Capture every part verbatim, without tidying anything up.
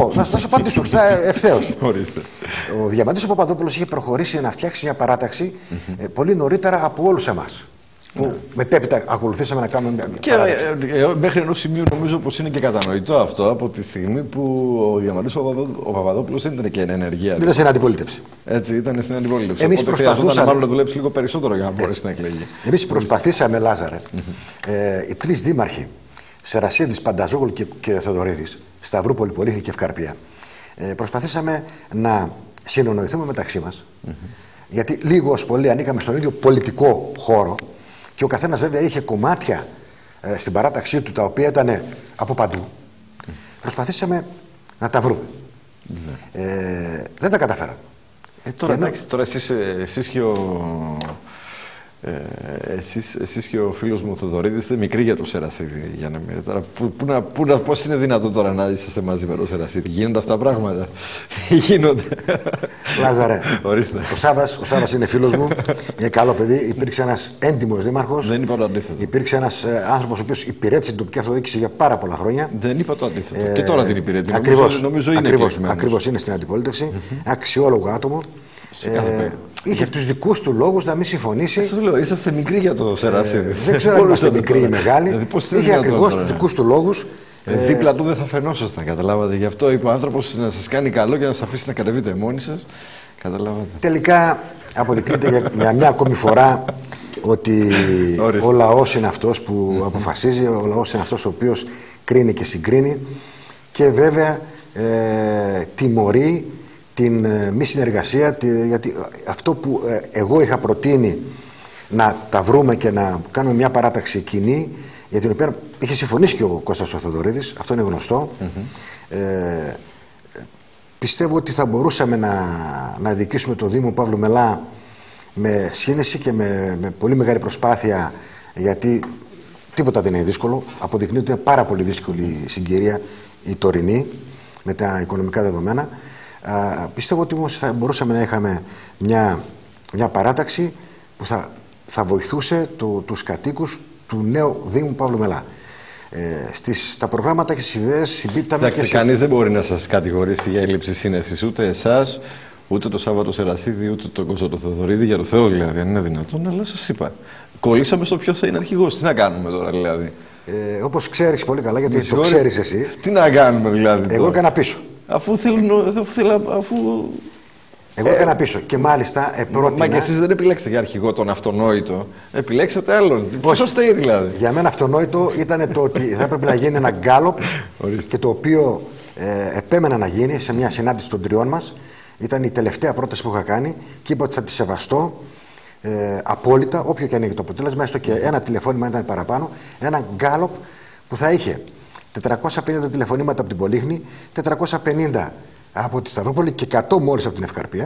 πω, να σου απαντήσω ευθέως. Ορίστε. Ο Διαμαντής ο Παπαδόπουλος είχε προχωρήσει να φτιάξει μια παράταξη mm-hmm. ε, πολύ νωρίτερα από όλους εμάς. Που ναι. μετέπειτα ακολουθήσαμε να κάνουμε μια και παράταξη. Ε, ε, μέχρι ενός σημείου νομίζω πως είναι και κατανοητό αυτό από τη στιγμή που ο Διαμαντής ο Παπαδόπουλος δεν ήταν και εν ενεργεία. Ήταν στην αντιπολίτευση. Έτσι, ήταν στην αντιπολίτευση. Εμείς προσπαθούσαμε μάλλον να δουλέψει λίγο περισσότερο για να μπορέσει να εκλεγεί. Εμείς προσπαθήσαμε, Λάζαρε, mm-hmm. ε, οι τρεις δήμαρχοι, Σερασίδης, Πανταζόγλου και, και Θεοδωρίδης, Σταυρούπολη, Πολύχνη και Ευκαρπία, ε, προσπαθήσαμε να συνονοηθούμε μεταξύ μας, mm-hmm. γιατί λίγο ως πολύ ανήκαμε στον ίδιο πολιτικό χώρο και ο καθένας βέβαια είχε κομμάτια ε, στην παράταξή του τα οποία ήταν από παντού. Mm-hmm. Προσπαθήσαμε να τα βρούμε. Mm-hmm. ε, δεν τα καταφέραμε. Ε, τώρα, εντάξει, ενώ... τώρα εσείς, εσείς και ο... Ε, εσείς, εσείς και ο φίλος μου ο Θοδωρίδης είστε μικροί για το Σερασίδη. Για να μην, τώρα, που, που, να, που, να, πώς είναι δυνατόν τώρα να είσαστε μαζί με το Σερασίδη? Γίνονται αυτά πράγματα? Γίνονται. Λάζαρε, ορίστε. Ο Σάββας, ο Σάββας είναι φίλος μου, είναι καλό παιδί. Υπήρξε ένας έντιμος δήμαρχος. Δεν είπα το αντίθετο. Υπήρξε ένας ε, άνθρωπος ο οποίος υπηρέτησε την τοπική αυτοδιοίκηση για πάρα πολλά χρόνια. Δεν είπα το αντίθετο. Ε, και τώρα την υπηρετεί. Ακριβώς, νομίζω, νομίζω είναι ακριβώς, ακριβώς είναι στην αντιπολίτευση. Mm-hmm. Αξιόλογο άτομο. Ε, είχε τους δικούς του λόγους να μην συμφωνήσει. Σας λέω, είσαστε μικροί για το Σερασίδη. Ε, δεν ξέρω αν είμαστε μικροί ή μεγάλοι. Δηλαδή, είχε ακριβώς τους δικούς του λόγους. Ε, ε, δίπλα του δεν θα φαινόσασταν, καταλάβατε. Γι' αυτό είπε ο άνθρωπος να σας κάνει καλό και να σας αφήσει να κατεβείτε μόνοι σας. Καταλάβατε. Τελικά αποδεικνύεται για, για μια ακόμη φορά ότι ο λαός είναι αυτός που mm-hmm. αποφασίζει, ο λαός είναι αυτός ο οποίος κρίνει και συγκρίνει και βέβαια ε, τιμωρεί την ε, μη συνεργασία, τη, γιατί αυτό που ε, εγώ είχα προτείνει να τα βρούμε και να κάνουμε μια παράταξη κοινή, για την οποία είχε συμφωνήσει και ο Κώστας ο Θεοδωρίδης, αυτό είναι γνωστό. Mm-hmm. ε, πιστεύω ότι θα μπορούσαμε να, να διοικήσουμε το Δήμο Παύλου Μελά με σύνεση και με, με πολύ μεγάλη προσπάθεια, γιατί τίποτα δεν είναι δύσκολο. Αποδεικνύεται ότι είναι πάρα πολύ δύσκολη η συγκυρία η τωρινή με τα οικονομικά δεδομένα. Α, πιστεύω ότι όμως θα μπορούσαμε να είχαμε μια, μια παράταξη που θα, θα βοηθούσε το, τους κατοίκους του νέου Δήμου Παύλου Μελά. Ε, στις, στα προγράμματα και στις ιδέες συμπίπταμε. Εντάξει, και κανείς δεν μπορεί να σας κατηγορήσει για έλλειψη σύνεσης, ούτε εσάς, ούτε το Σάββατο Σερασίδη, ούτε τον Κώστα το Θεοδωρίδη, για το Θεό δηλαδή, αν είναι δυνατόν, αλλά σας είπα. Κολλήσαμε στο ποιος θα είναι αρχηγός. Τι να κάνουμε τώρα δηλαδή? Ε, όπως ξέρεις πολύ καλά, γιατί το ξέρεις εσύ. Τι να κάνουμε δηλαδή? Εγώ έκανα πίσω. Αφού θέλουν, αφού... Εγώ έκανα ε, πίσω και μάλιστα επρότεινα... Μα και εσείς δεν επιλέξατε για αρχηγό τον αυτονόητο, επιλέξατε άλλον. Πόσο στέει δηλαδή? Για μένα αυτονόητο ήταν το ότι θα έπρεπε να γίνει ένα γκάλοπ και το οποίο ε, επέμενα να γίνει σε μια συνάντηση των τριών μας. Ήταν η τελευταία πρόταση που είχα κάνει και είπα ότι θα τη σεβαστώ ε, απόλυτα, όποιο και αν είναι το αποτέλεσμα, έστω και ένα τηλεφώνημα ήταν παραπάνω, ένα γκάλοπ που θα είχε τετρακόσια πενήντα τηλεφωνήματα από την Πολύχνη, τετρακόσια πενήντα από τη Σταυρούπολη και εκατό μόλις από την Ευκαρπία.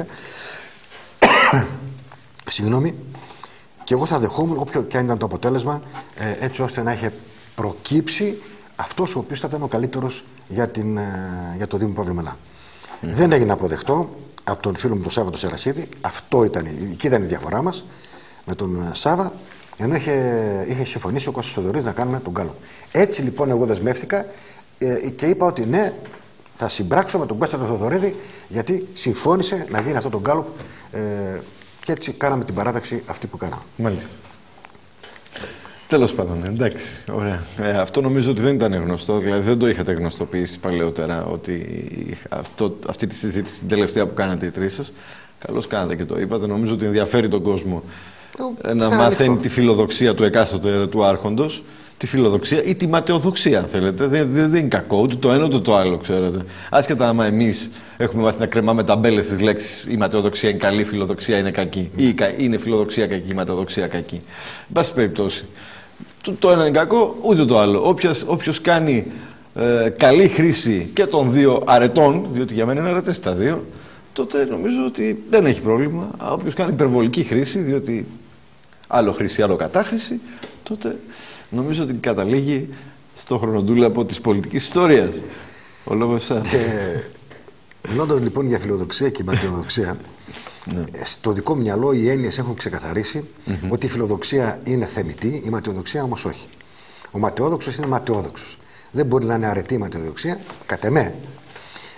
Συγγνώμη. Και εγώ θα δεχόμουν όποιο και αν ήταν το αποτέλεσμα, ε, έτσι ώστε να είχε προκύψει αυτός ο οποίος θα ήταν ο καλύτερος για, την, ε, για το Δήμο Παύλου Μελά. Mm. Δεν έγινε αποδεκτό από τον φίλο μου τον Σάββατο Σερασίδη. Αυτό ήταν, εκεί ήταν η διαφορά μας με τον Σάββα, ενώ είχε, είχε συμφωνήσει ο Κώστας Θεοδωρίδης να κάνουμε τον γκάλο. Έτσι λοιπόν εγώ δεσμεύτηκα ε, και είπα ότι ναι, θα συμπράξω με τον Κώστα τον Θεοδωρίδη, γιατί συμφώνησε να γίνει αυτό το γκάλοπ ε, και έτσι κάναμε την παράταξη αυτή που κάναμε. Μάλιστα. Τέλος πάντων, εντάξει, ωραία. Ε, αυτό νομίζω ότι δεν ήταν γνωστό, δηλαδή δεν το είχατε γνωστοποιήσει παλαιότερα, ότι αυτό, αυτή τη συζήτηση, την τελευταία που κάνατε οι τρεις σας, καλώς κάνατε και το είπατε. Νομίζω ότι ενδιαφέρει τον κόσμο ε, να μαθαίνει ανοιχτό τη φιλοδοξία του εκάστοτε του άρχοντος, τη φιλοδοξία ή τη ματαιοδοξία, αν θέλετε. Δεν, δεν, δεν είναι κακό ούτε το ένα ούτε το άλλο, ξέρετε. Άσχετα άμα εμείς έχουμε μάθει να κρεμάμε ταμπέλες στις λέξεις η ματαιοδοξία είναι καλή, η φιλοδοξία είναι κακή, ή είναι φιλοδοξία κακή, η ματαιοδοξία κακή. Εν πάση περιπτώσει, το, το ένα είναι κακό, ούτε το άλλο. Όποιος, όποιος κάνει ε, καλή χρήση και των δύο αρετών, διότι για μένα είναι αρετές τα δύο, τότε νομίζω ότι δεν έχει πρόβλημα. Όποιος κάνει υπερβολική χρήση, διότι άλλο χρήση, άλλο κατάχρηση, τότε νομίζω ότι καταλήγει στο χρονοτούλαπο της πολιτικής ιστορίας. Ο λόγος σας. Ε, μιλώντας λοιπόν για φιλοδοξία και ματαιοδοξία, ναι. στο δικό μου μυαλό οι έννοιες έχουν ξεκαθαρίσει mm-hmm. ότι η φιλοδοξία είναι θεμιτή, η ματαιοδοξία όμως όχι. Ο ματαιόδοξος είναι ματαιόδοξος. Δεν μπορεί να είναι αρετή η ματαιοδοξία, κατ' εμέ.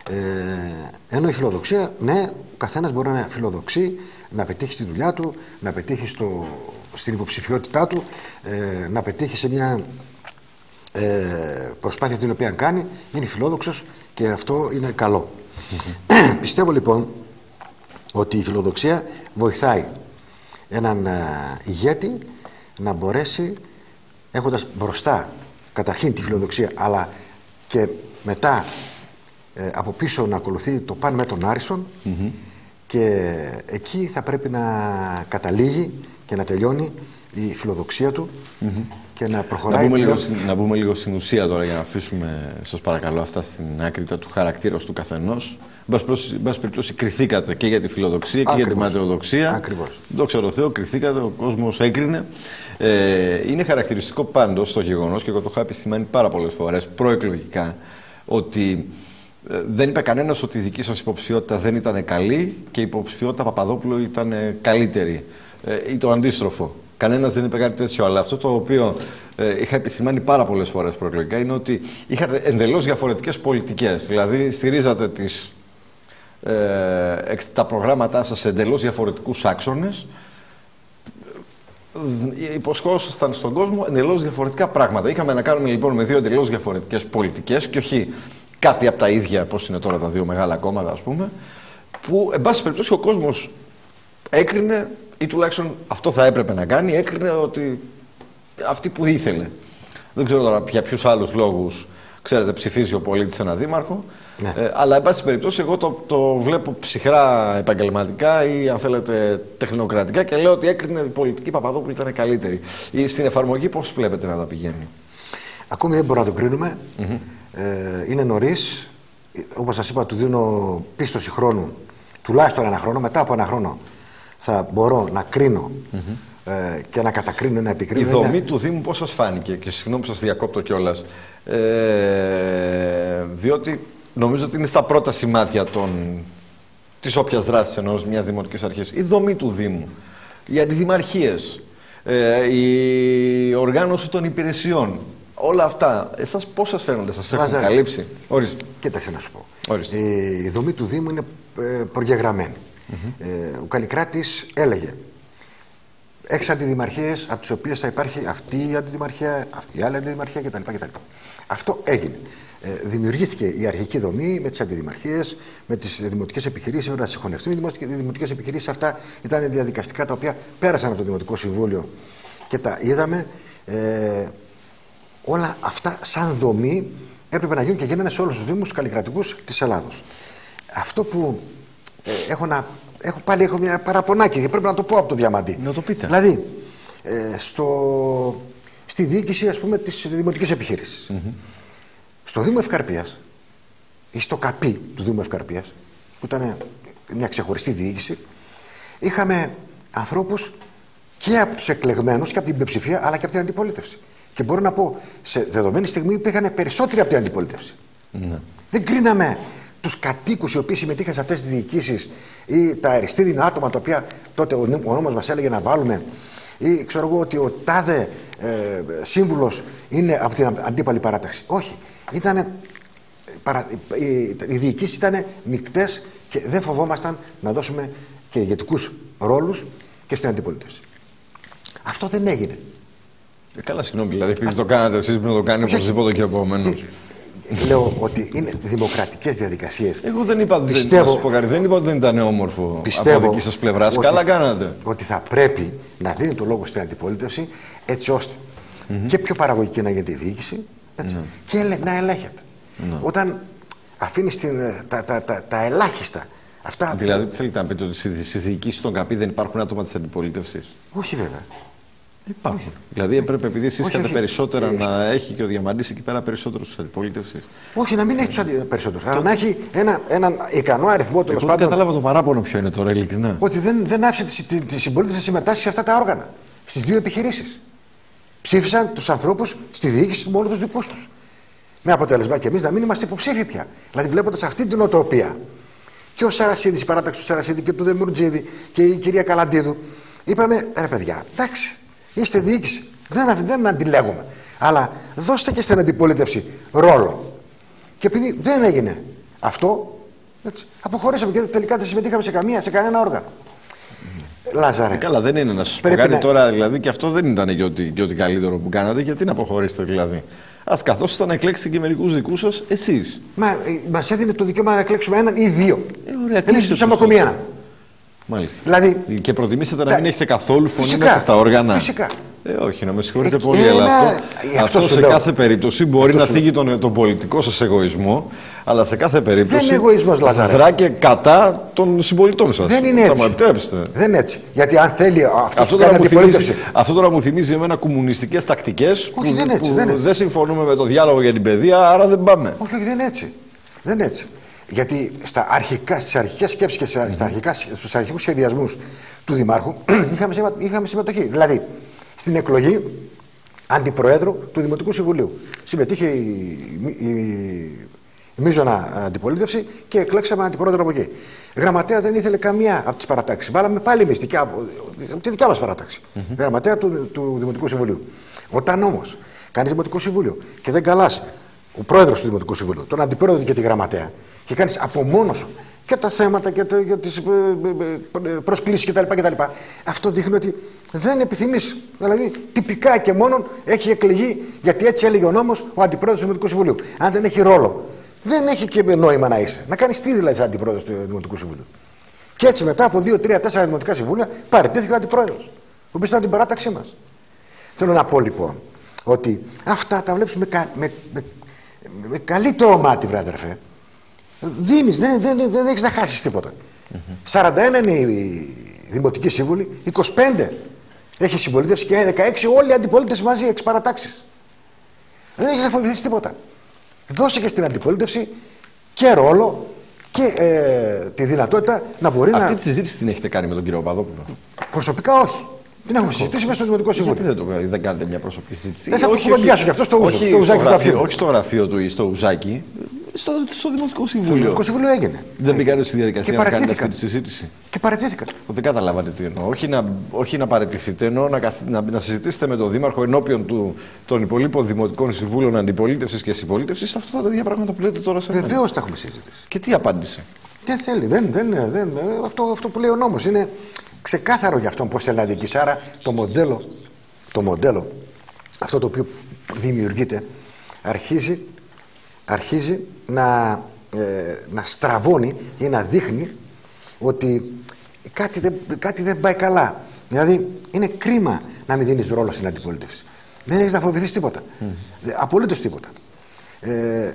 Ε, ενώ η φιλοδοξία, ναι, ο καθένας μπορεί να φιλοδοξεί, να πετύχει στη δουλειά του, να πετύχει στο, στην υποψηφιότητά του, ε, να πετύχει σε μια ε, προσπάθεια την οποία κάνει, είναι φιλόδοξος και αυτό είναι καλό. Mm-hmm. Πιστεύω λοιπόν ότι η φιλοδοξία βοηθάει έναν ε, ηγέτη να μπορέσει, έχοντας μπροστά καταρχήν τη φιλοδοξία, αλλά και μετά ε, από πίσω να ακολουθεί το παν με τον Άριστον, mm-hmm. και εκεί θα πρέπει να καταλήγει και να τελειώνει η φιλοδοξία του, mm-hmm. και να προχωράει. Να μπούμε, λίγο, να μπούμε λίγο στην ουσία τώρα, για να αφήσουμε, σας παρακαλώ, αυτά στην άκρη του χαρακτήρα του καθενός. Εν πάση περιπτώσει, κριθήκατε και για τη φιλοδοξία και Ακριβώς. για τη ματαιοδοξία. Ακριβώς. Δόξα τω Θεώ, κριθήκατε, ο κόσμος έκρινε. Ε, είναι χαρακτηριστικό πάντως το γεγονός, και εγώ το είχα επισημάνει πάρα πολλές φορές προεκλογικά, ότι ε, δεν είπε κανένας ότι η δική σας υποψηφιότητα δεν ήταν καλή και η υποψηφιότητα Παπαδόπουλου ήταν καλύτερη, ε, ή το αντίστροφο. Κανένας δεν είπε κάτι τέτοιο, αλλά αυτό το οποίο ε, είχα επισημάνει πάρα πολλές φορές προεκλογικά είναι ότι είχατε εντελώς διαφορετικές πολιτικές. Δηλαδή, στηρίζατε τις, ε, τα προγράμματά σας σε εντελώς διαφορετικούς άξονες, υποσχόσασταν στον κόσμο εντελώς διαφορετικά πράγματα. Είχαμε να κάνουμε λοιπόν με δύο εντελώς διαφορετικές πολιτικές και όχι κάτι από τα ίδια, πώς είναι τώρα τα δύο μεγάλα κόμματα, ας πούμε, που εν πάση περιπτώσει ο κόσμος έκρινε, ή τουλάχιστον αυτό θα έπρεπε να κάνει, έκρινε ότι αυτή που ήθελε. Δεν ξέρω τώρα για ποιους άλλους λόγους, ξέρετε, ψηφίζει ο πολίτης ένα δήμαρχο, ναι. ε, αλλά εν πάση περιπτώσει εγώ το, το βλέπω ψυχρά επαγγελματικά ή αν θέλετε τεχνοκρατικά και λέω ότι έκρινε η πολιτική Παπαδόπουλου ήταν καλύτερη. Ή στην εφαρμογή πώς βλέπετε να τα πηγαίνει? Ακόμη δεν μπορούμε να το κρίνουμε. Mm-hmm. ε, είναι νωρίς. Όπως σας είπα, του δίνω πίστοση χρόνου, τουλάχιστον ένα χρόνο. Μετά από ένα χρόνο θα μπορώ να κρίνω, mm-hmm. ε, και να κατακρίνω, να επικρίνω. Η δομή είναι... του Δήμου πώς σας φάνηκε? Και συγγνώμη που σας διακόπτω κιόλας. Ε, διότι νομίζω ότι είναι στα πρώτα σημάδια των... της όποιας δράσης ενός μιας δημοτικής αρχής. Η δομή του Δήμου, οι αντιδημαρχίες, ε, η οργάνωση των υπηρεσιών, όλα αυτά, εσάς πώς σας φαίνονται, σας έχουν Βάζα... καλύψει? Ορίστε. Κοίταξε να σου πω. Ορίστε. Η, η δομή του Δήμου είναι ε, προγεγραμμένη. Mm-hmm. ε, ο Καλλικράτης έλεγε έξι αντιδημαρχίες, από τις οποίες θα υπάρχει αυτή η αντιδημαρχία, αυτή η άλλη αντιδημαρχία κτλ. κτλ. Αυτό έγινε. Ε, δημιουργήθηκε η αρχική δομή με τις αντιδημαρχίες, με τις δημοτικές επιχειρήσεις, να συγχωνευτούν. Οι δημοτικές επιχειρήσεις αυτά ήταν διαδικαστικά τα οποία πέρασαν από το Δημοτικό Συμβούλιο και τα είδαμε. Ε, όλα αυτά σαν δομή έπρεπε να γίνουν και γίνανε σε όλους τους δήμους καλλικρατικούς της Ελλάδος. Αυτό που ε, έχω, να, έχω πάλι έχω μια παραπονάκι και πρέπει να το πω από το Διαμαντή. Να το πείτε. Δηλαδή, ε, στο, στη διοίκηση, ας πούμε, της δημοτικής επιχείρησης. Mm-hmm. Στο Δήμο Ευκαρπίας ή στο ΚΑΠΗ του Δήμου Ευκαρπίας, που ήταν μια ξεχωριστή διοίκηση, είχαμε ανθρώπους και από τους εκλεγμένους και από την πλειοψηφία, αλλά και από την αντιπολίτευση. Και μπορώ να πω, σε δεδομένη στιγμή υπήρχαν περισσότεροι από την αντιπολίτευση. Mm-hmm. Δεν κρίναμε τους κατοίκους οι οποίοι συμμετείχαν σε αυτές τις διοικήσεις ή τα αριστείδινα άτομα τα οποία τότε ο, ο νόμος μας έλεγε να βάλουμε, ή ξέρω εγώ ότι ο τάδε ε, σύμβουλος είναι από την αντίπαλη παράταξη. Όχι. Ήτανε, παρα, οι, οι διοικήσεις ήταν μεικτές και δεν φοβόμασταν να δώσουμε και ηγετικούς ρόλους και στην αντιπολίτευση. Αυτό δεν έγινε. Ε, καλά, συγγνώμη, δηλαδή επειδή το κάνατε εσείς πριν το κάνει οπωσδήποτε και ο επόμενος. Λέω ότι είναι δημοκρατικές διαδικασίες. Εγώ δεν είπα, πιστεύω, δεν, πω, δεν είπα ότι δεν ήταν όμορφο πιστεύω από δική σας πλευράς. Καλά κάνατε. Ότι θα πρέπει να δίνει το λόγο στην αντιπολίτευση έτσι ώστε mm-hmm. και πιο παραγωγική να γίνεται η διοίκηση έτσι, mm-hmm. και να ελέγχεται. Mm-hmm. Όταν αφήνεις την, τα, τα, τα, τα ελάχιστα αυτά. Δηλαδή, τι θέλετε να πείτε, ότι στις διοικήσεις των ΚΑΠΗ δεν υπάρχουν άτομα της αντιπολίτευσης? Όχι, βέβαια. Υπάρχουν. Όχι. Δηλαδή έπρεπε, επειδή εσείς είχατε περισσότερα, ε, να έχει και ο Διαμαντής εκεί πέρα περισσότερους της αντιπολίτευσης. Όχι, να μην έχει τους περισσότερους, αλλά να έχει ένα, έναν ικανό αριθμό, τέλος πάντων. Δεν κατάλαβα το παράπονο ποιο είναι τώρα, ειλικρινά. Ότι δεν, δεν άφησε τη, τη συμπολίτευση να συμμετάσχει σε αυτά τα όργανα. Στις δύο επιχειρήσεις. Ψήφισαν τους ανθρώπους στη διοίκηση μόνο τους δικούς τους. Με αποτέλεσμα και εμείς να μην είμαστε υποψήφοι πια. Δηλαδή, βλέποντας αυτή την οτροπία, και ο Σαρασίδης, η παράταξη του Σαρασίδη και του Δεμουρτζίδη και η κυρία Καλαντίδου, είπαμε, ρε παιδιά, εντάξει. Είστε διοίκηση. Δεν, δεν αντιλέγουμε. Αλλά δώστε και στην αντιπολίτευση ρόλο. Και επειδή δεν έγινε αυτό, Έτσι. Αποχωρήσαμε και τελικά δεν συμμετείχαμε σε, καμία, σε κανένα όργανο. Mm. Λάζαρε. Ε, καλά, δεν είναι να σα πω κάτι να... τώρα, δηλαδή, και αυτό δεν ήταν και ό,τι, και ό,τι καλύτερο που κάνατε. Γιατί να αποχωρήσετε, δηλαδή. Α καθόσασταν να εκλέξετε και μερικού δικού σα εσείς. Μα μας έδινε το δικαίωμα να εκλέξουμε έναν ή δύο. Ε, ωραία, εμείς ζητούσαμε ακόμη έναν. Μάλιστα. Δηλαδή, και προτιμήσατε να μην έχετε καθόλου φωνή φυσικά, μέσα στα όργανα. Φυσικά. Ε, όχι, να με συγχωρείτε ε, πολύ, ε, αλλά ένα... αυτό, αυτό, αυτό σε λέω. κάθε περίπτωση μπορεί αυτό να θίγει τον, τον πολιτικό σας εγωισμό, αλλά σε κάθε περίπτωση δεν είναι εγωισμός, Λαζάρε. Δρά και κατά των συμπολιτών σας. Δεν είναι έτσι. Δεν είναι έτσι. Γιατί αν θέλει αυτός αυτό, που κάνει αντιπολίτευση... αυτό τώρα μου θυμίζει εμένα κομμουνιστικές τακτικές όχι, που, δεν, έτσι, που δεν, δεν συμφωνούμε με το διάλογο για την παιδεία, άρα δεν πάμε. Όχι, όχι, δεν είναι έτσι. Δεν είναι έτσι. Γιατί στα αρχικά, στις αρχικές σκέψεις και στα, mm-hmm. στα αρχικά, στους αρχικούς σχεδιασμούς του Δημάρχου είχαμε, είχαμε συμμετοχή. Δηλαδή, στην εκλογή αντιπροέδρου του Δημοτικού Συμβουλίου συμμετείχε η, η, η, η μείζωνα αντιπολίτευση και εκλέξαμε αντιπρόεδρο από εκεί. Γραμματέα δεν ήθελε καμία από τις παρατάξεις. Βάλαμε πάλι εμείς τη δικιά μας παράταξη. Mm-hmm. Γραμματέα του, του Δημοτικού Συμβουλίου. Όταν όμως κάνεις Δημοτικό Συμβούλιο και δεν καλάς ο πρόεδρος του Δημοτικού Συμβουλίου, τον αντιπρόεδρο και τη γραμματέα, και κάνεις από μόνος σου και τα θέματα και, το, και τις προσκλήσεις κτλ. Αυτό δείχνει ότι δεν επιθυμείς. Δηλαδή, τυπικά και μόνον έχει εκλεγεί, γιατί έτσι έλεγε ο νόμος, ο αντιπρόεδρος του Δημοτικού Συμβουλίου. Αν δεν έχει ρόλο, δεν έχει και νόημα να είσαι. Να κάνεις τι δηλαδή, σαν αντιπρόεδρος του Δημοτικού Συμβουλίου. Και έτσι μετά από δύο, τρία, τέσσερα δημοτικά συμβούλια παραιτήθηκε ο αντιπρόεδρος, ο οποίος ήταν την παράταξή μας. Θέλω να πω λοιπόν ότι αυτά τα βλέπεις με, κα, με, με, με καλύτερο μάτι, βρε αδερφέ. Δίνεις, δεν, δεν, δεν, δεν έχεις να χάσεις τίποτα. Mm-hmm. σαράντα ένα είναι οι δημοτικοί σύμβουλοι, είκοσι πέντε έχει συμπολίτευση και δεκαέξι όλοι οι αντιπολίτες μαζί, εξ παρατάξεις. Δεν έχεις να φοβηθείς τίποτα. Δώσε και στην αντιπολίτευση και ρόλο και ε, τη δυνατότητα να μπορεί Αυτή να... Αυτή τη συζήτηση την έχετε κάνει με τον κύριο Παπαδόπουλο? Προσωπικά όχι. Την έχουμε συζητήσει μέσα στο Δημοτικό Συμβούλιο. Γιατί δεν, το, δεν κάνετε μια προσωπική συζήτηση? Δεν θα το κουβεντιάσω γι' αυτό στο, όχι, στο ουζάκι στο γραφείο, του όχι στο γραφείο του ή στο ουζάκι. Στο, στο Δημοτικό Συμβούλιο. Στο Δημοτικό Συμβούλιο έγινε. Δεν μπήκατε στη διαδικασία να κάνετε αυτή τη συζήτηση? Και παραιτήθηκαν. Δεν καταλάβατε τι εννοώ. Όχι να, όχι να παραιτηθείτε, εννοώ να, να, να συζητήσετε με τον Δήμαρχο ενώπιον του, των υπολείπων Δημοτικών Συμβούλων Αντιπολίτευσης και Συμπολίτευσης αυτά τα ίδια πράγματα που λέτε τώρα σε μένα. Βεβαίως τα έχουμε συζητήσει. Και τι απάντησε? Δεν θέλει. Δεν, δεν, δεν, αυτό, αυτό που λέει ο νόμος είναι ξεκάθαρο για αυτόν πώς θέλει να διοικήσει. Άρα το μοντέλο, το μοντέλο, αυτό το οποίο δημιουργείται, αρχίζει, αρχίζει να, ε, να στραβώνει ή να δείχνει ότι κάτι δεν, κάτι δεν πάει καλά. Δηλαδή είναι κρίμα να μην δίνεις ρόλο στην αντιπολίτευση. Δεν έχεις να φοβηθείς τίποτα. Mm. Απολύτως τίποτα. Ε,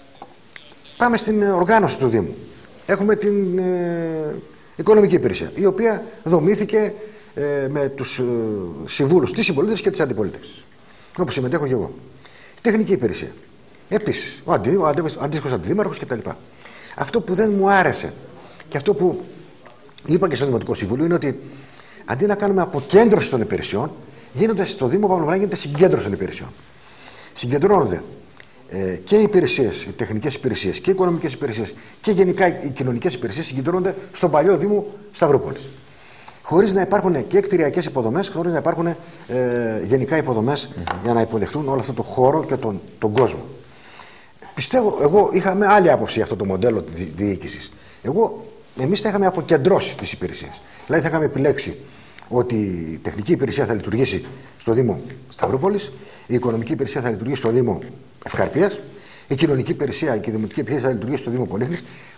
πάμε στην οργάνωση του Δήμου. Έχουμε την ε, οικονομική υπηρεσία, η οποία δομήθηκε ε, με τους ε, συμβούλους της συμπολίτευσης και της αντιπολίτευσης, όπου συμμετέχω και εγώ. Τεχνική υπηρεσία. Επίσης, ο, αντί, ο, αντί, ο αντίστοιχος αντιδήμαρχος κτλ. Αυτό που δεν μου άρεσε και αυτό που είπα και στο Δημοτικό Συμβούλιο είναι ότι αντί να κάνουμε αποκέντρωση των υπηρεσιών, γίνονται στο Δήμο Παυλομαριά γίνεται συγκέντρωση των υπηρεσιών. Συγκεντρώνονται ε, και οι υπηρεσίες, οι τεχνικές υπηρεσίες και οι οικονομικές υπηρεσίες και γενικά οι κοινωνικές υπηρεσίες συγκεντρώνονται στον παλιό Δήμο Σταυρούπολης. Χωρίς να υπάρχουν και εκτηριακές υποδομές, χωρίς να υπάρχουν ε, γενικά υποδομές mm-hmm. για να υποδεχτούν όλο αυτό το χώρο και τον, τον κόσμο. Πιστεύω, εγώ είχαμε άλλη άποψη για αυτό το μοντέλο της διοίκησης. Εγώ, εμείς θα είχαμε αποκεντρώσει τις υπηρεσίες. Δηλαδή θα είχαμε επιλέξει ότι η τεχνική υπηρεσία θα λειτουργήσει στο Δήμο Σταυρούπολης, η οικονομική υπηρεσία θα λειτουργήσει στο Δήμο Ευχαρπίας, η κοινωνική υπηρεσία και η δημοτική υπηρεσία θα λειτουργήσει στο Δήμο Πολύχνης